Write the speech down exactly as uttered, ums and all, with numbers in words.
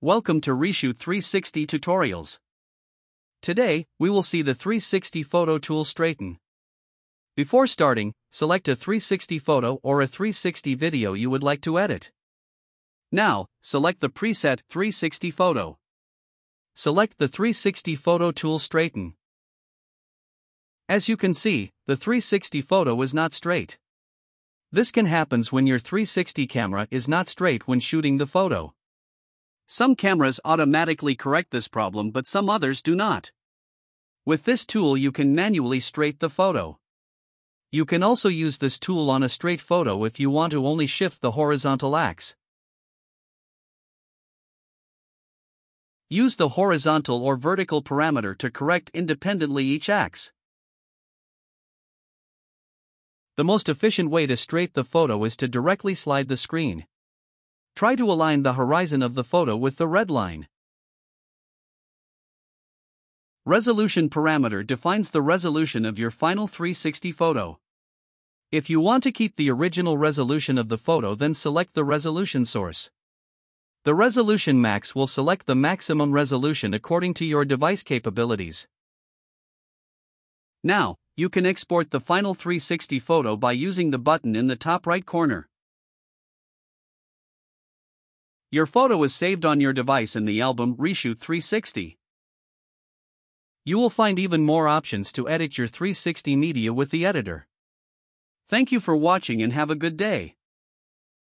Welcome to Reshoot three sixty Tutorials. Today, we will see the three sixty photo tool straighten. Before starting, select a three sixty photo or a three sixty video you would like to edit. Now, select the preset three sixty photo. Select the three sixty photo tool straighten. As you can see, the three sixty photo is not straight. This can happen when your three sixty camera is not straight when shooting the photo. Some cameras automatically correct this problem, but some others do not. With this tool you can manually straighten the photo. You can also use this tool on a straight photo if you want to only shift the horizontal axis. Use the horizontal or vertical parameter to correct independently each axis. The most efficient way to straighten the photo is to directly slide the screen. Try to align the horizon of the photo with the red line. Resolution parameter defines the resolution of your final three sixty photo. If you want to keep the original resolution of the photo, then select the resolution source. The resolution max will select the maximum resolution according to your device capabilities. Now, you can export the final three sixty photo by using the button in the top right corner. Your photo is saved on your device in the album Reshoot three sixty. You will find even more options to edit your three sixty media with the editor. Thank you for watching and have a good day.